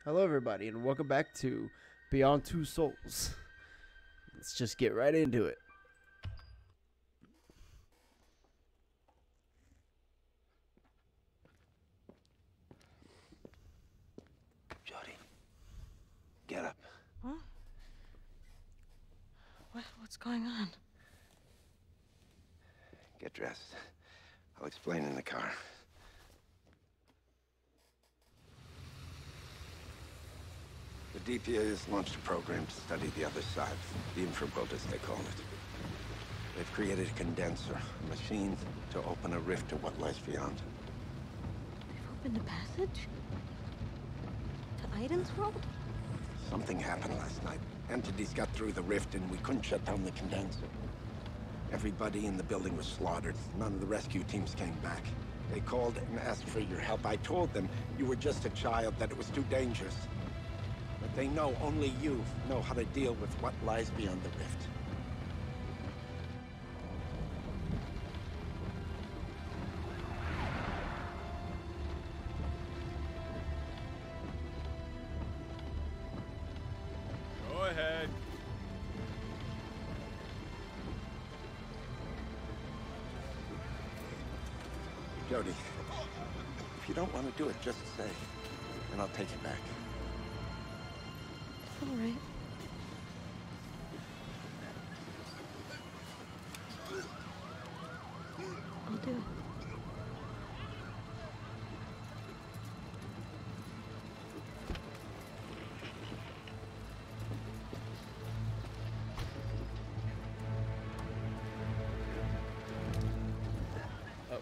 Hello, everybody, and welcome back to Beyond Two Souls. Let's just get right into it. Jodie, get up. Huh? What's going on? Get dressed. I'll explain in the car. The DPA has launched a program to study the other side, the infraworld as they call it. They've created a condenser, a machine to open a rift to what lies beyond. They've opened a passage? To Aiden's world? Something happened last night. Entities got through the rift and we couldn't shut down the condenser. Everybody in the building was slaughtered. None of the rescue teams came back. They called and asked for your help. I told them you were just a child, that it was too dangerous. But they know only you know how to deal with what lies beyond the rift. Go ahead. Jodie, if you don't want to do it, just say, and I'll take it back. All right. I'll do it. Oh,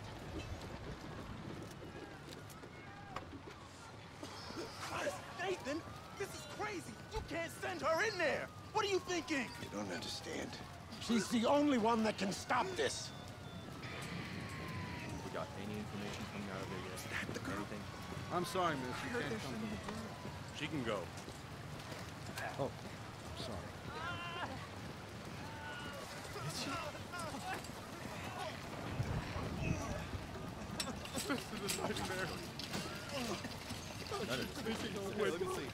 Nathan, this is crazy. You can't send her in there. What are you thinking? You don't understand. She's the only one that can stop this. We got any information coming out of there yet? That the girl? Anything? I'm sorry, miss. You can't come in. She can go. Oh, sorry. This is a nightmare. None of this. Hey, let me see.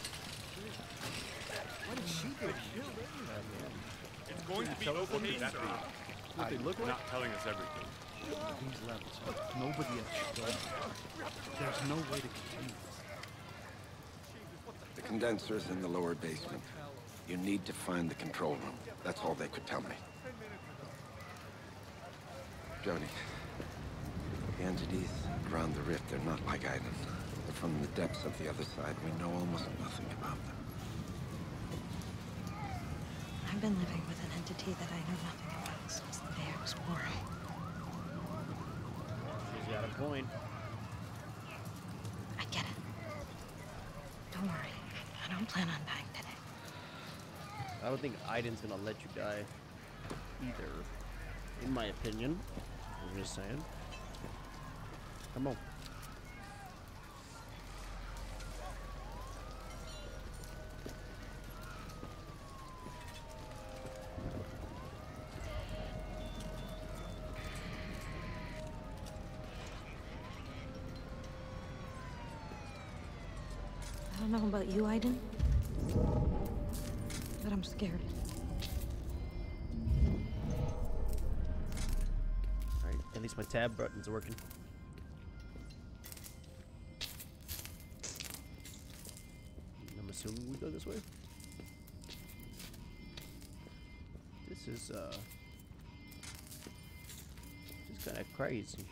What did she do? It's going to be Tell us what okay, exactly sir. what they look You're like? not telling us everything. These levels, nobody else should go. There's no way to continue this. The condenser's in the lower basement. You need to find the control room. That's all they could tell me. Jodie, the entities around the rift, they're not like Aiden. They're from the depths of the other side. We know almost nothing about them. I've been living with an entity that I know nothing about since the day I was born. she's got a point. I get it. Don't worry. I don't plan on dying today. I don't think Aiden's gonna let you die either, in my opinion. I'm just saying. Come on. I don't know about you, Aiden, but I'm scared. Alright, at least my tab button's working. I'm assuming we go this way. This is kind of crazy.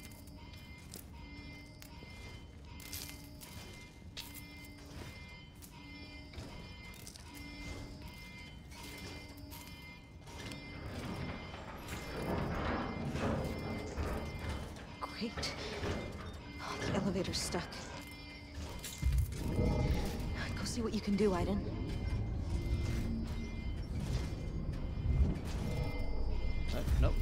Great. Oh, the elevator's stuck. Go see what you can do, Aiden. Nope.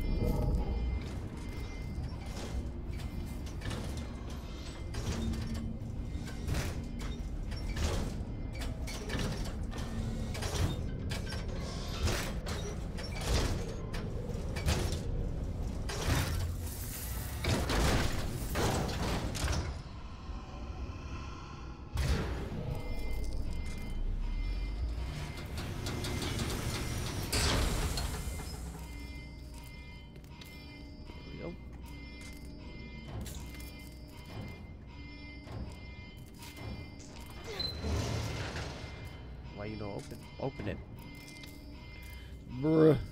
Why you don't open it? Bruh.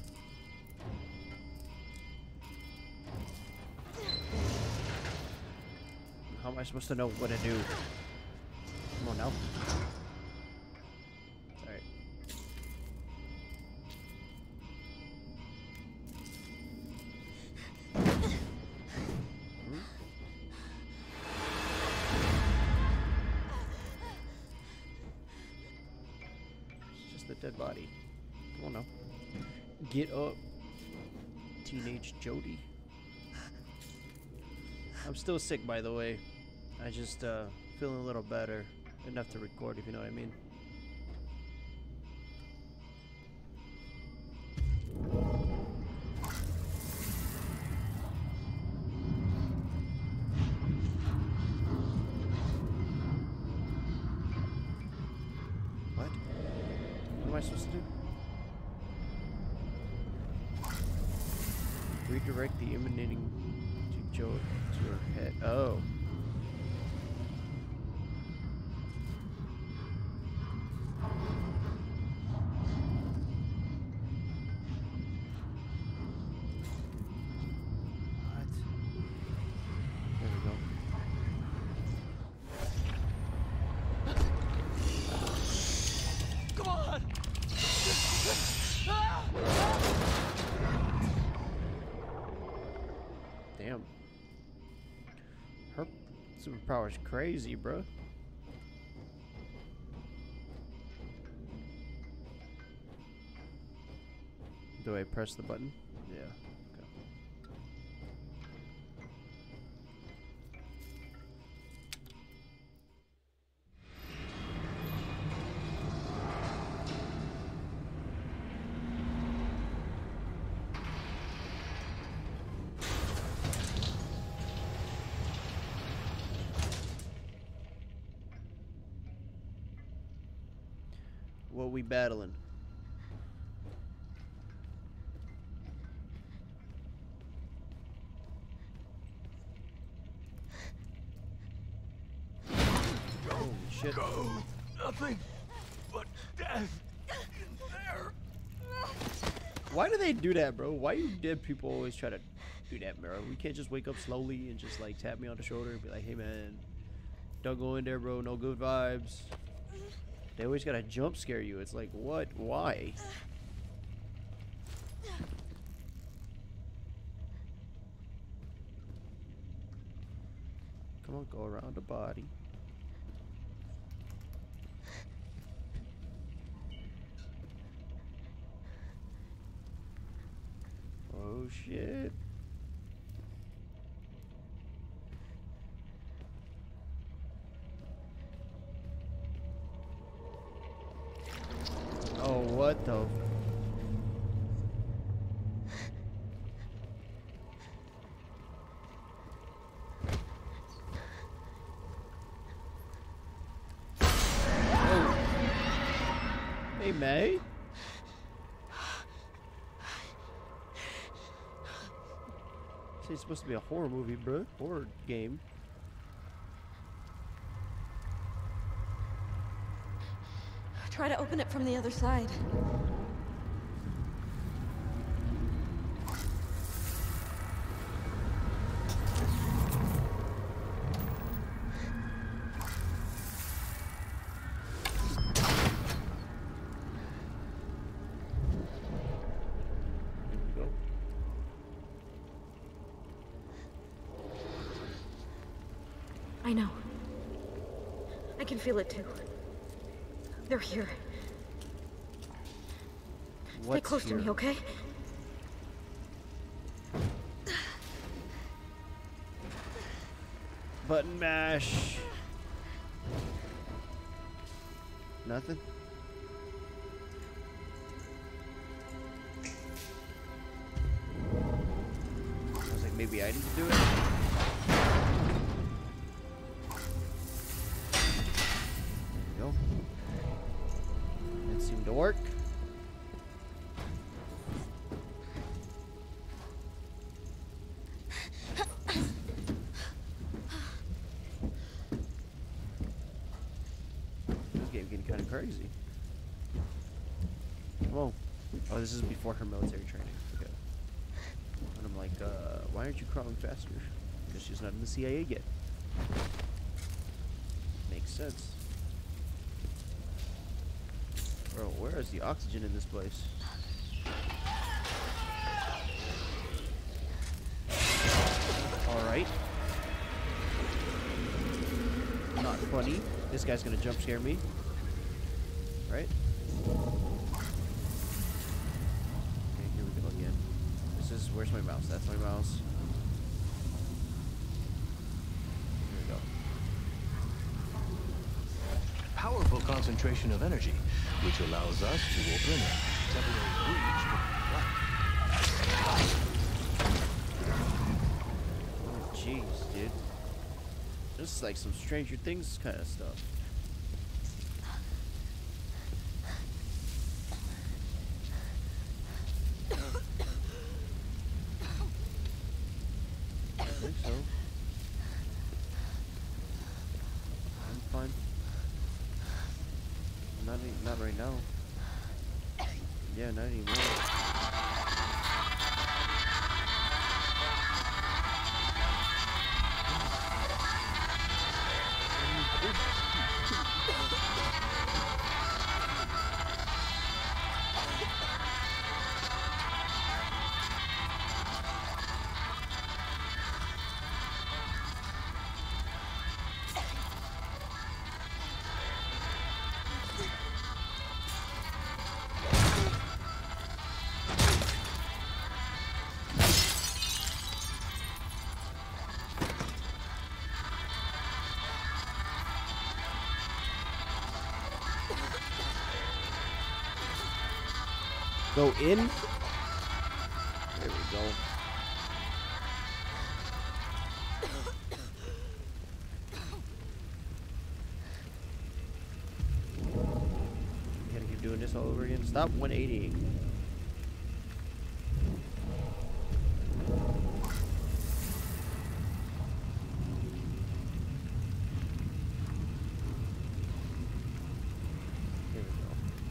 How am I supposed to know what to do? Come on now. Alright. It's just a dead body. Come on now. Get up, teenage Jody. I'm still sick, by the way. I just feeling a little better. Enough to record, if you know what I mean. What? What am I supposed to do? Redirect the emanating to Joe to her head. Oh. What? There we go. Come on! Damn. Her superpower is crazy, bro. Do I press the button? Yeah. Okay. What we battling? Holy shit. Nothing but death in there. Why do they do that, bro? Why do dead people always try to do that, bro? We can't just wake up slowly and just like tap me on the shoulder and be like, hey man, don't go in there, bro. No good vibes. They always gotta jump scare you. It's like, what? Why? Come on, go around the body. Oh shit. Oh, what the? Oh. Hey, May. It's supposed to be a horror movie, bro. Horror game. Try to open it from the other side. Here we go. I know. I can feel it too. They're here. Stay What's close here? to me, okay? Button mash. Nothing? I was like, maybe I need to do it. There we go. That seemed to work. This game getting kind of crazy. Come on. Oh, this is before her military training. Okay. And I'm like, why aren't you crawling faster? Because she's not in the CIA yet. Makes sense. Bro, where is the oxygen in this place? Alright. Not funny. This guy's gonna jump scare me. Right? Okay, here we go again. This is, where's my mouse? That's my mouse. Here we go. Powerful concentration of energy, which allows us to open a temporary breach. Oh, jeez, dude. This is like some Stranger Things kind of stuff. I think so. I'm fine. Not right now. Yeah, not anymore. Go in. There we go. You gotta keep doing this all over again. Stop 180. Here we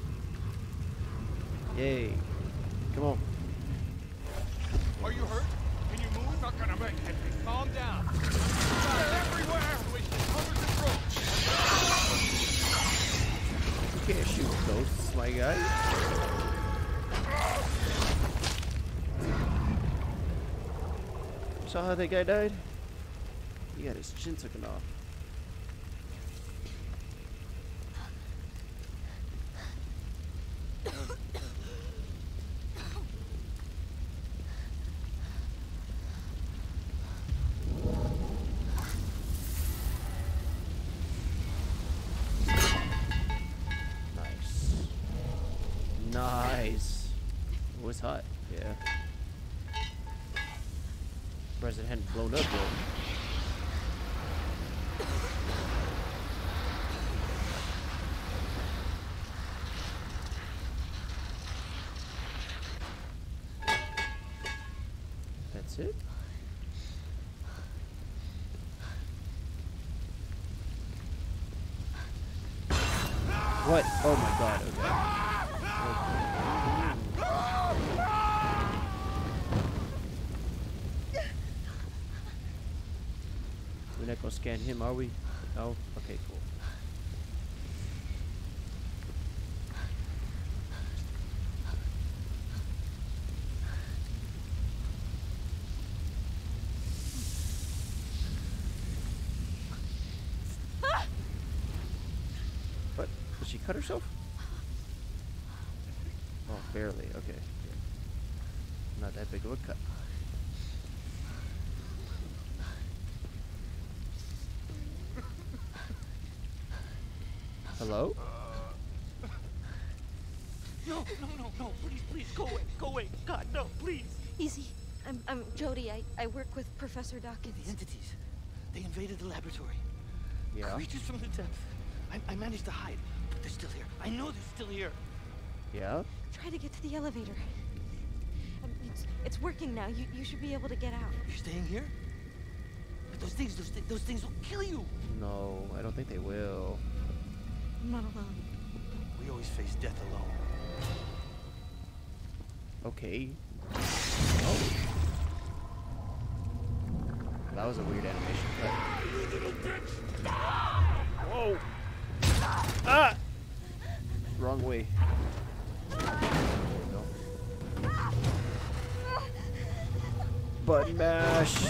go. Yay. Come on. Are you hurt? Can you move? Not gonna make it. Calm down. They're everywhere. Under control. You can't shoot ghosts, my guy. Saw how that guy died? He got his chin taken off. Nice. It was hot, yeah. President hadn't blown up yet. That's it? What? Oh my god, okay. We're not gonna scan him, are we? No? Okay, cool. What? Did she cut herself? Oh, barely. Okay. Not that big of a cut. Hello? No, please, go away. God, no, please. Easy. I'm Jody. I work with Professor Dawkins. The entities, they invaded the laboratory. Yeah. Creatures from the depths. I managed to hide, but they're still here. I know they're still here. Yeah? Try to get to the elevator. It's working now. You should be able to get out. You're staying here? But those things will kill you. No, I don't think they will. I'm not alone. We always face death alone. Okay. Oh. That was a weird animation cut. Whoa! Ah! Wrong way. No. Button mash.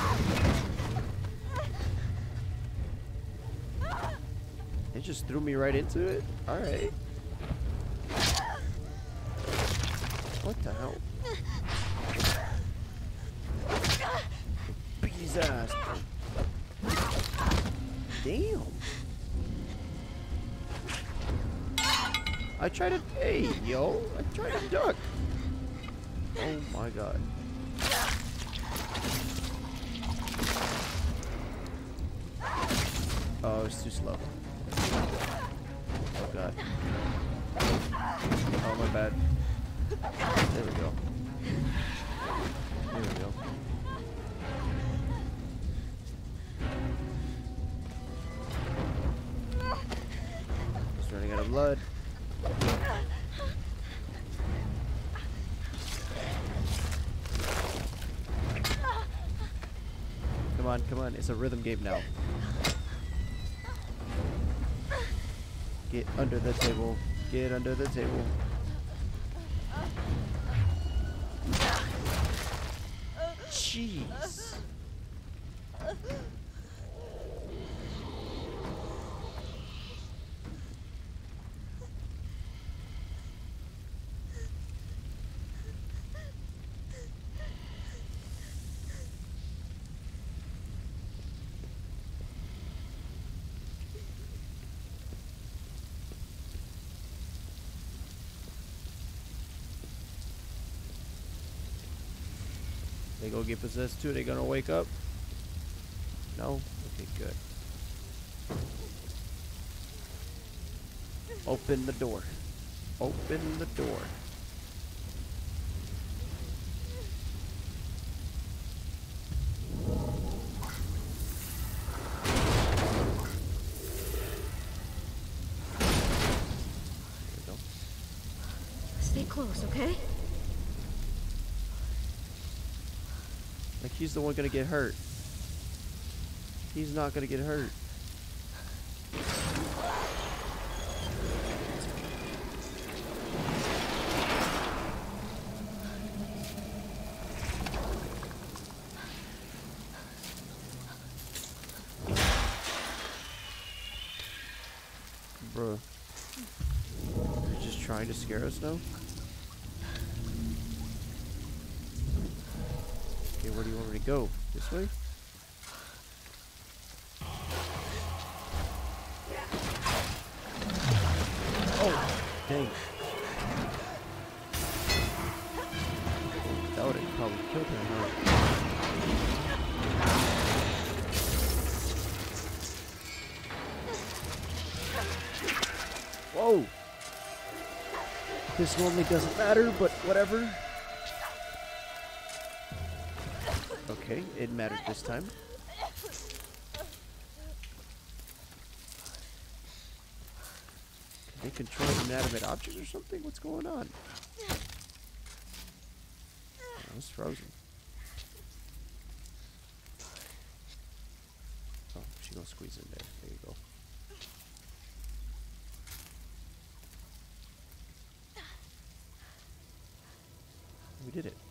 It just threw me right into it? Alright. What the hell? Beat his ass. Damn. I tried to. Hey, yo. I tried to duck. Oh my god. Oh, it's too slow. Oh god. Oh, my bad. There we go. There we go. Just running out of blood. Come on, come on. It's a rhythm game now. Get under the table. Get under the table. Jeez. They go get possessed too? They gonna wake up? No? Okay, good. Open the door. Open the door. There we go. Stay close, okay? Like he's the one gonna get hurt. He's not gonna get hurt. Bro. They're just trying to scare us now? Okay, where do you want me to go? This way? Oh, dang. That would have probably killed him, huh? Whoa! This normally doesn't matter, but whatever. Okay, it mattered this time. Can they control an inanimate object or something? What's going on? Oh, it's frozen. Oh, she's gonna squeeze in there. There you go. We did it.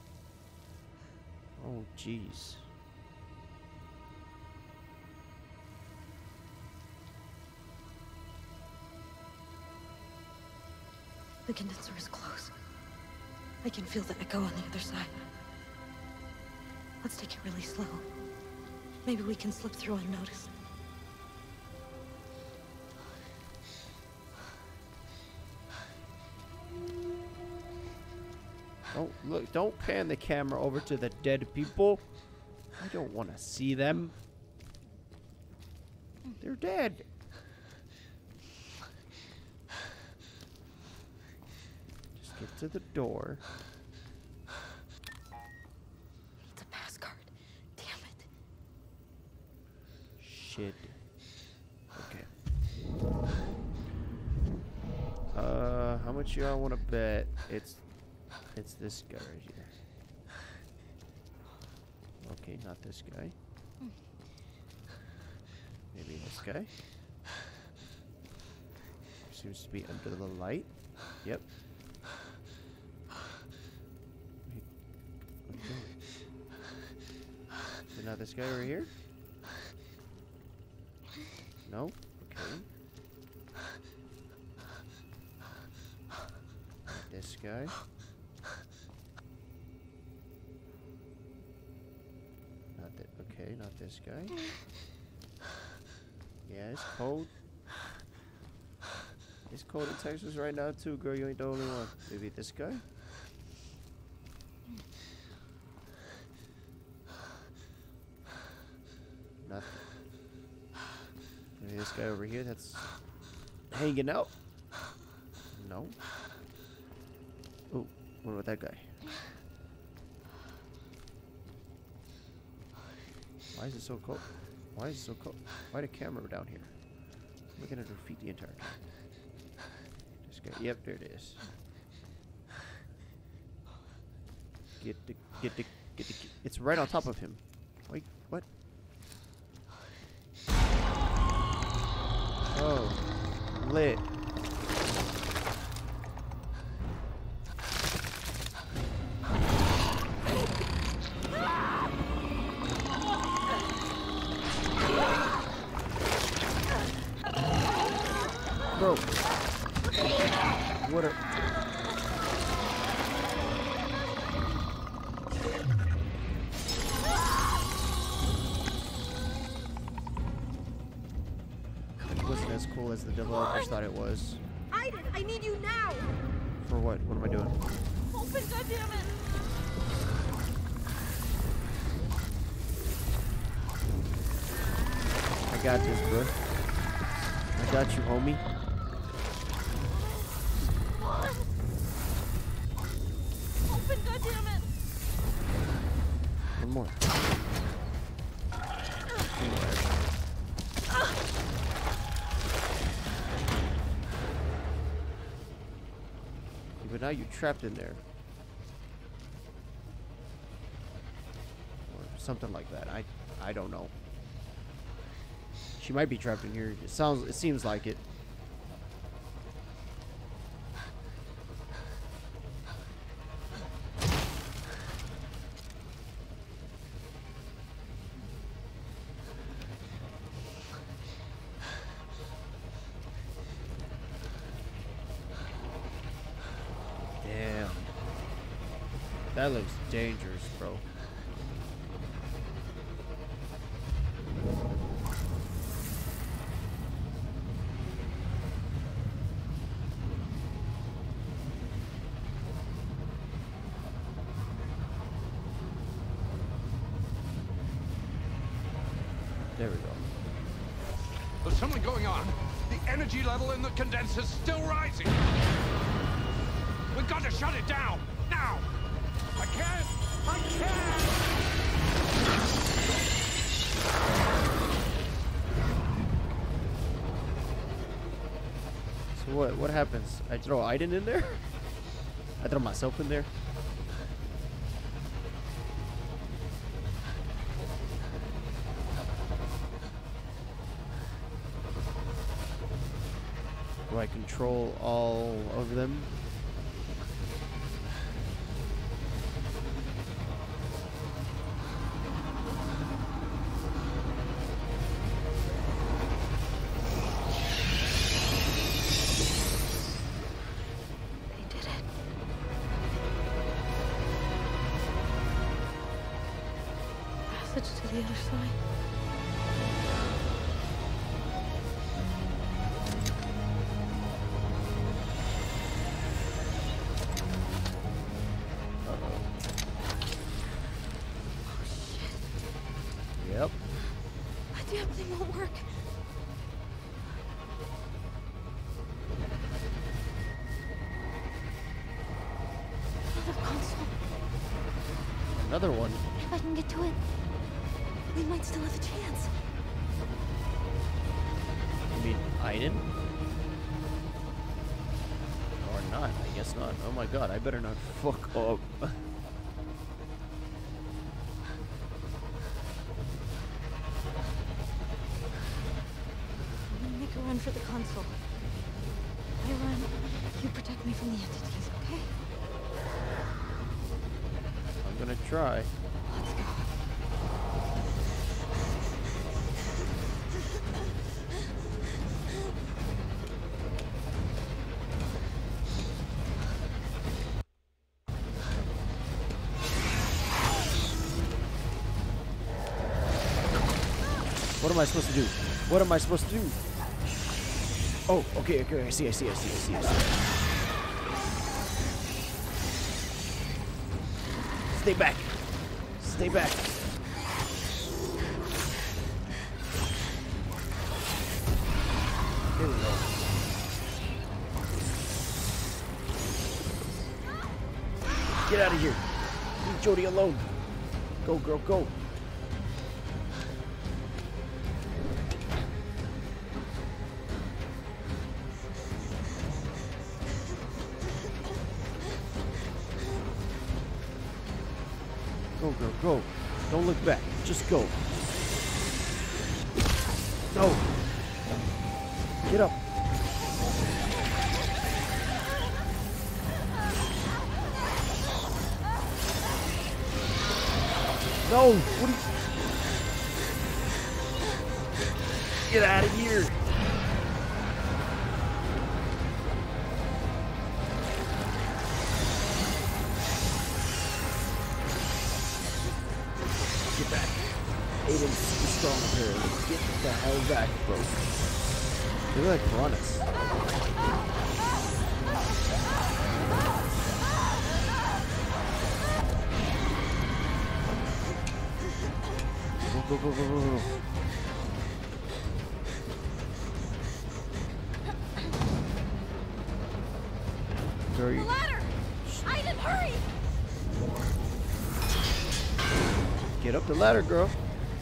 Oh, jeez. The condenser is close. I can feel the echo on the other side. Let's take it really slow. Maybe we can slip through unnoticed. Oh, look, don't pan the camera over to the dead people. I don't want to see them. They're dead. Just get to the door. It's a pass card. Damn it. Shit. Okay. How much y'all want to bet It's this guy right here. Okay, not this guy. Maybe this guy. Seems to be under the light. Yep. Wait, where are you going? So now this guy over here? No? Okay. This guy. Not that. Okay, not this guy. Yeah, it's cold. It's cold in Texas right now too, girl. You ain't the only one. Maybe this guy? Nothing. Maybe this guy over here that's hanging out? No. Oh, what about that guy? Why is it so cold? Why is it so cold? Why the camera down here? I'm looking at her feet the entire time. This guy. Yep, there it is. Get the. It's right on top of him. Wait, what? Oh, lit. Bro, what a... It wasn't as cool as the developers thought it was. Aiden, I need you now! For what? What am I doing? Open, goddammit! I got this, bro. I got you, homie. Open, goddammit! One more. But now you're trapped in there. Or something like that. I don't know. She might be trapped in here. It seems like it. Damn. That looks dangerous, bro. There we go. There's something going on. The energy level in the condenser's still rising. We've got to shut it down. Now! I can't! I can't! So what happens? I throw Aiden in there? I throw myself in there? Do I control all of them? They did it. Passage to the other side. Yep. My damn thing won't work. Another console. Another one. If I can get to it, we might still have a chance. You mean Aiden? Or not? I guess not. not. Oh my god, I better not fuck up. Make a run for the console. I run. You protect me from the entities, okay? I'm gonna try. Let's go. What am I supposed to do? What am I supposed to do? Oh, okay, okay, I see. Stay back. Stay back. Here we go. Get out of here. Leave Jodie alone. Go, girl, go. Go, girl, go. Don't look back. Just go. No. Get up. No. What are you... Get out of here. Get back. Aiden's strong here. Get the hell back, bro. They're like piranhas. Go, go, go, go, go, go. Where are you? Ladder! Aiden, hurry! Get up the ladder, girl.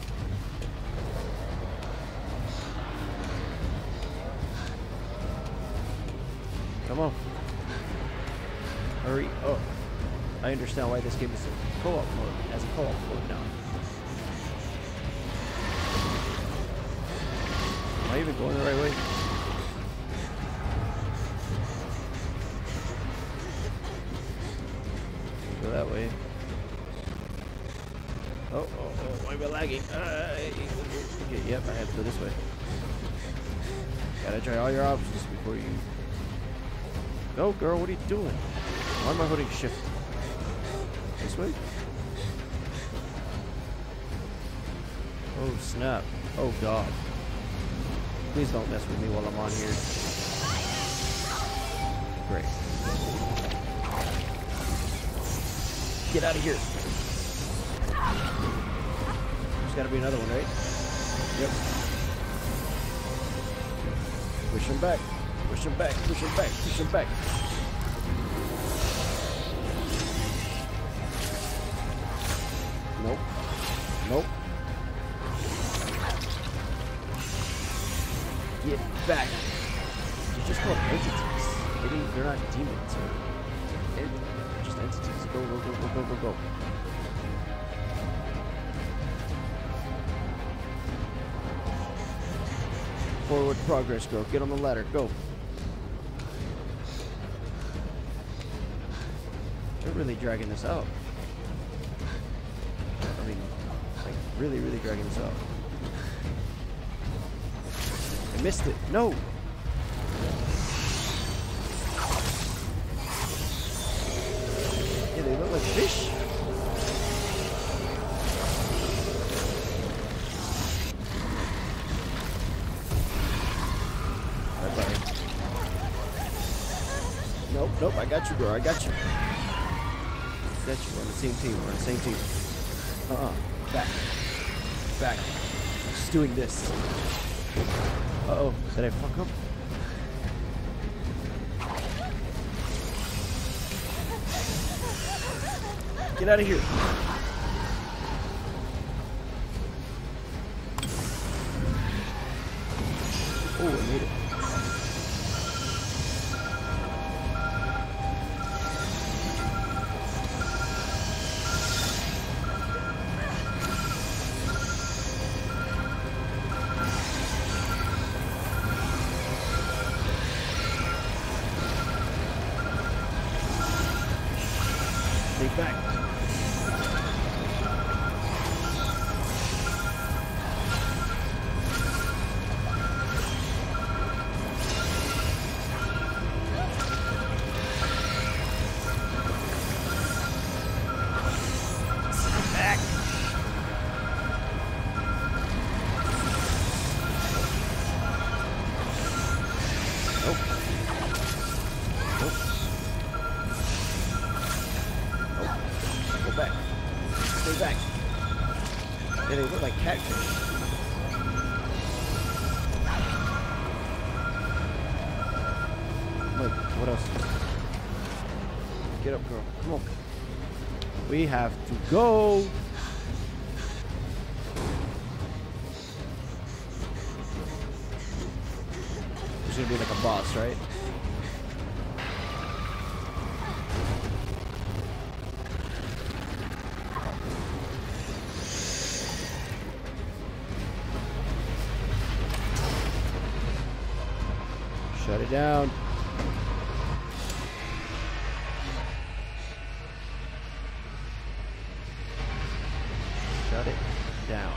Come on. Hurry up. I understand why this game is a co-op mode, as a co-op mode now. Am I even going the right way? Go that way. Oh, why am I lagging? Okay, yep, I have to go this way. Gotta try all your options before you... Go, girl, what are you doing? Why am I holding shift? This way? Oh, snap. Oh, God. Please don't mess with me while I'm on here. Great. Get out of here. There's gotta be another one, right? Yep. Push him back. Push him back. Push him back. Push him back. Nope. Nope. Get back. They're just called entities. They're not demons. They're just entities. Go, go, go, go, go, go, go. Forward progress, girl. Get on the ladder. Go. They're really dragging this out. I mean, like, really, really dragging this out. I missed it. No! Yeah, they look like fish. Bye-bye. Nope, nope, I got you, bro. I got you. Got you. We're on the same team. We're on the same team. Back. Back. I'm just doing this. Uh-oh. Did I fuck up? Get out of here. Oh, I made it. Stay back. Yeah, they look like catfish. Look, what else? Get up, girl. Come on. We have to go. There's gonna be like a boss, right? Shut it down. Shut it down.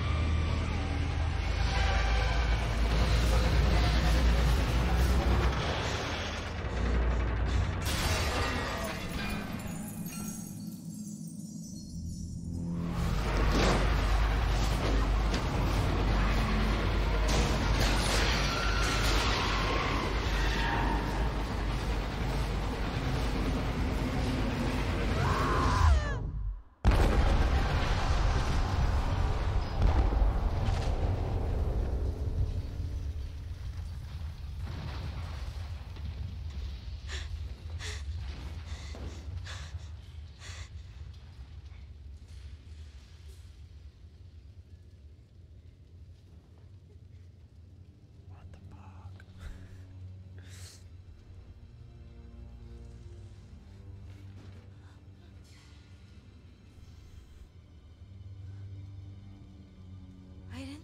Aiden?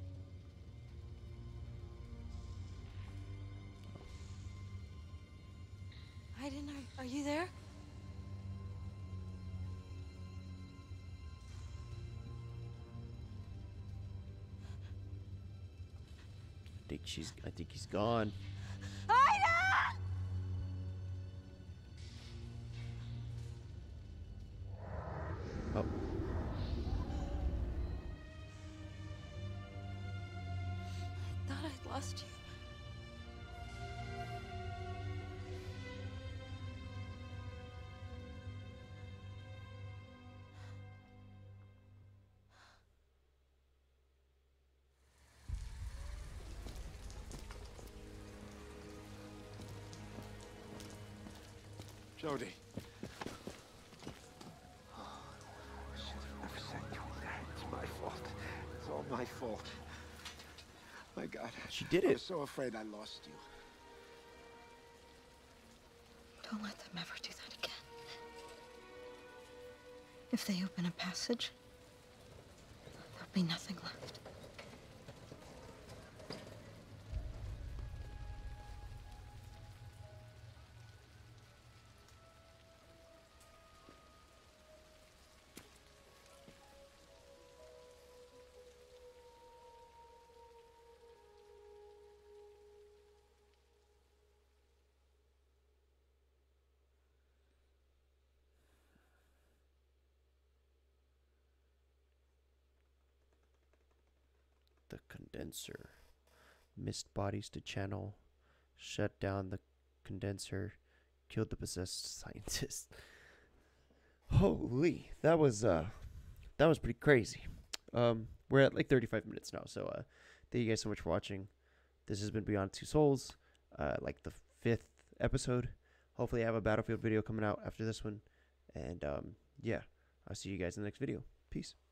Aiden, are you there? I think he's gone. Aiden! Oh. I thought I'd lost you. Jodie. Oh, I should have never sent you there. It's my fault. It's all my fault. My God. She did I it. was so afraid I lost you. Don't let them ever do that again. If they open a passage, there'll be nothing left. The condenser. Missed bodies to channel. Shut down the condenser. Killed the possessed scientist. Holy, that was pretty crazy. We're at like 35 minutes now, so thank you guys so much for watching. This has been Beyond Two Souls, like the 5th episode. Hopefully I have a Battlefield video coming out after this one. And yeah, I'll see you guys in the next video. Peace.